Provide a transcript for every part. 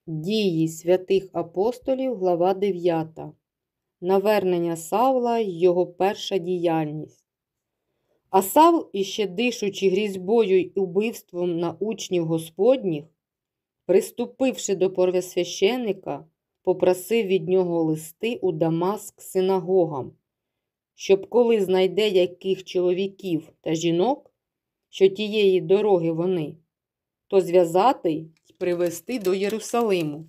Дії святих апостолів, глава 9. Навернення Савла й його перша діяльність. А Савл, іще дишучи грізьбою й убивством на учнів Господніх, приступивши до первосвященника, попросив від нього листи у Дамаск синагогам, щоб коли знайде яких чоловіків та жінок, що тієї дороги вони, то зв'язати й привести до Єрусалиму.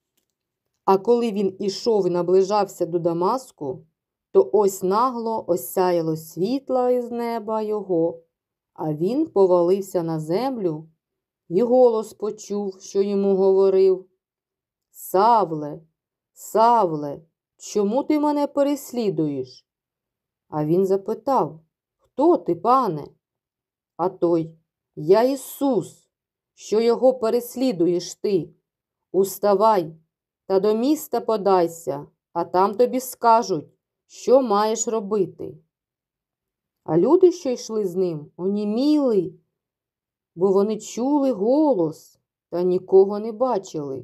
А коли він ішов і наближався до Дамаску, то ось нагло осяяло світла із неба його, а він повалився на землю і голос почув, що йому говорив: «Савле, Савле, чому ти мене переслідуєш?» А він запитав: «Хто ти, пане?» А той: «Я Ісус, що його переслідуєш ти. Уставай та до міста подайся, а там тобі скажуть, що маєш робити». А люди, що йшли з ним, оніміли, бо вони чули голос та нікого не бачили.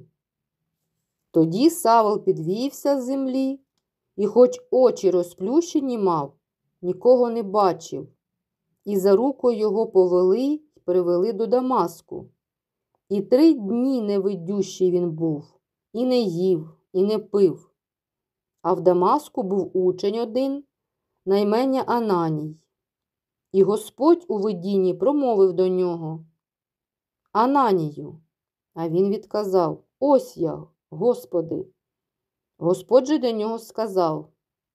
Тоді Савл підвівся з землі і, хоч очі розплющені мав, нікого не бачив, і за руку його повели й привели до Дамаску. І 3 дні невидющий він був, і не їв, і не пив. А в Дамаску був учень один, на ім'я Ананій. І Господь у видінні промовив до нього: «Ананію». А він відказав: «Ось я, Господи». Господь же до нього сказав: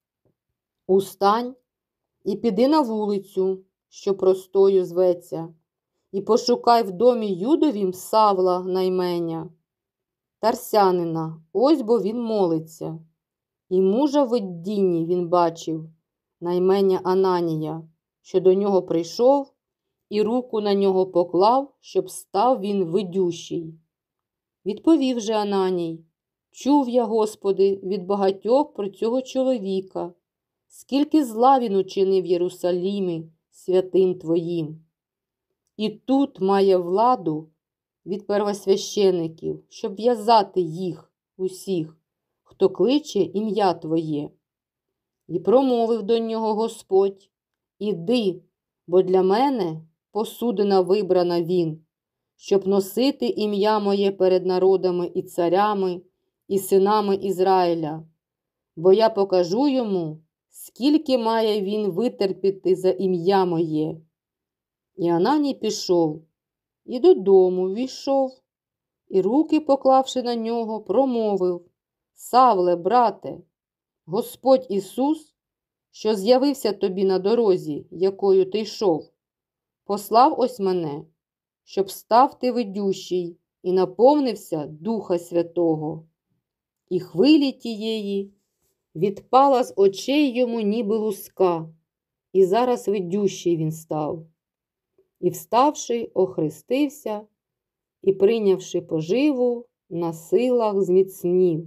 «Устань і піди на вулицю, що Простою зветься, і пошукай в домі Юдовім Савла на ім'я, Тарсянина, ось бо він молиться». І мужа в видінні він бачив, на ім'я Ананія, що до нього прийшов, і руку на нього поклав, щоб став він видющий. Відповів же Ананій: «Чув я, Господи, від багатьох про цього чоловіка, скільки зла він учинив в Єрусалімі святим Твоїм. І тут має владу від первосвящеників, щоб в'язати їх усіх, хто кличе ім'я Твоє». І промовив до нього Господь: «Іди, бо для мене посудина вибрана він, щоб носити ім'я моє перед народами і царями, і синами Ізраїля. Бо я покажу йому, скільки має він витерпіти за ім'я моє». І Ананій пішов, і додому ввійшов, і руки, поклавши на нього, промовив: «Савле, брате, Господь Ісус, що з'явився тобі на дорозі, якою ти йшов, послав ось мене, щоб став ти видющий і наповнився Духа Святого». І хвилі тієї відпала з очей йому ніби луска, і зараз видющий він став. І вставши, охрестився, і, прийнявши поживу, на силах зміцнів.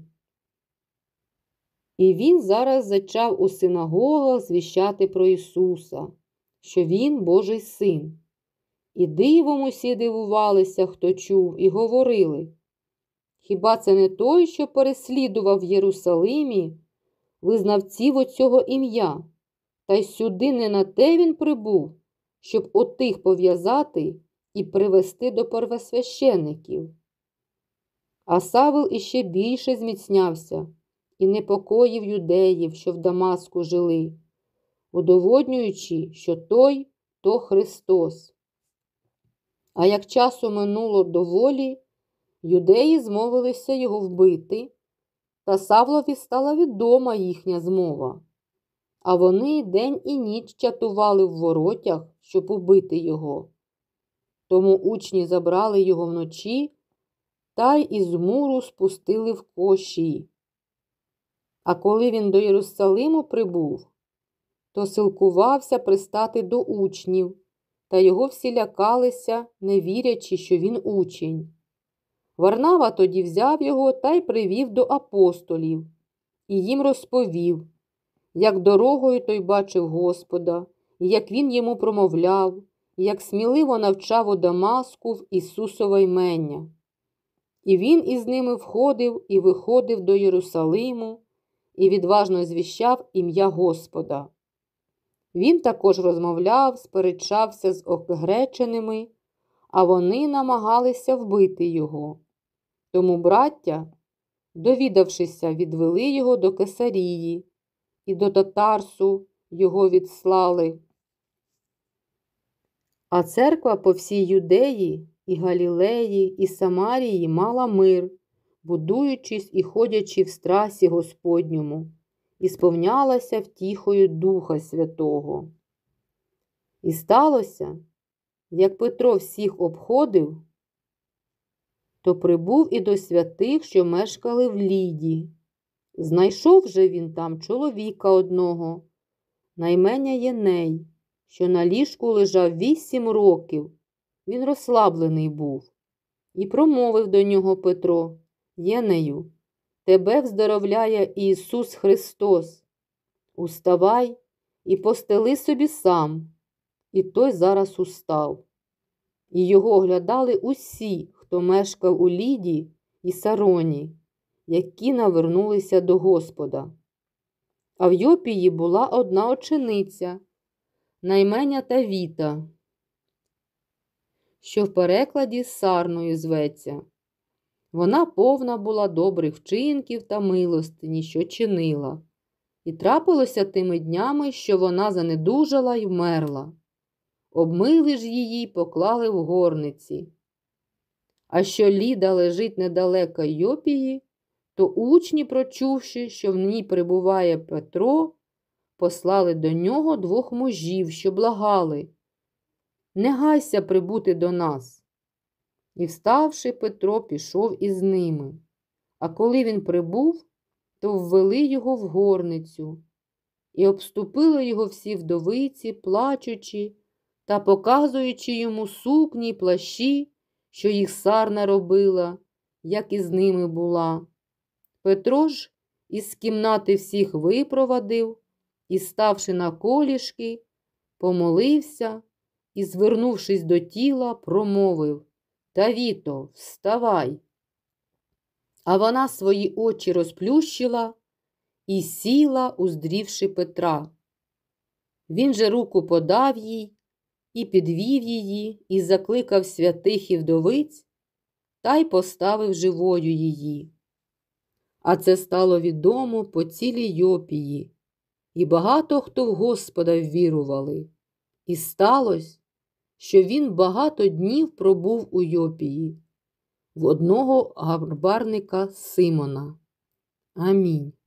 І він зараз зачав у синагогах звіщати про Ісуса, що Він Божий Син. І дивом усі дивувалися, хто чув, і говорили: «Хіба це не той, що переслідував в Єрусалимі визнавців оцього ім'я? Та й сюди не на те він прибув, щоб отих пов'язати і привести до первосвящеників». А Савл іще більше зміцнявся і непокоїв юдеїв, що в Дамаску жили, удоводнюючи, що той – то Христос. А як часу минуло доволі, юдеї змовилися його вбити, та Савлові стала відома їхня змова. А вони день і ніч чатували в воротях, щоб убити його. Тому учні забрали його вночі та й із муру спустили в коші. А коли він до Єрусалиму прибув, то силкувався пристати до учнів, та його всі лякалися, не вірячи, що він учень. Варнава тоді взяв його та й привів до апостолів, і їм розповів, як дорогою той бачив Господа, і як він йому промовляв, і як сміливо навчав у Дамаску в Ісусове імення. І він із ними входив і виходив до Єрусалиму і відважно звіщав ім'я Господа. Він також розмовляв, сперечався з огреченими, а вони намагалися вбити його. Тому браття, довідавшися, відвели його до Кесарії, і до Тарсу його відслали. А церква по всій Юдеї і Галілеї і Самарії мала мир, будуючись і ходячи в страсі Господньому, і сповнялася втіхою Духа Святого. І сталося, як Петро всіх обходив, то прибув і до святих, що мешкали в Ліді. Знайшов же він там чоловіка одного, на ім'я Єней, що на ліжку лежав 8 років, він розслаблений був. І промовив до нього Петро: «Єнею, тебе вздоровляє Ісус Христос. Уставай і постели собі сам». І той зараз устав. І його оглядали усі, хто мешкав у Ліді і Сароні, які навернулися до Господа. А в Йопії була одна учениця, на ім'я Тавіта, що в перекладі Сарною зветься. Вона повна була добрих вчинків та милостині, що чинила. І трапилося тими днями, що вона занедужала й вмерла. Обмили ж її, поклали в горниці. А що Ліда лежить недалеко Йопії, то учні, прочувши, що в ній перебуває Петро, послали до нього 2 мужів, що благали: «Не гайся прибути до нас». І, вставши, Петро пішов із ними. А коли він прибув, то ввели його в горницю. І обступили його всі вдовиці, плачучи та показуючи йому сукні й плащі, що їх Сарна робила, як із ними була. Петро ж із кімнати всіх випровадив і, ставши на колішки, помолився і, звернувшись до тіла, промовив: «Тавіто, вставай!» А вона свої очі розплющила і сіла, уздрівши Петра. Він же руку подав їй і підвів її, і закликав святих і вдовиць, та й поставив живою її. А це стало відомо по цілій Йопії, і багато хто в Господа ввірували. І сталося, що він багато днів пробув у Йопії, в одного гарбарника Симона. Амінь.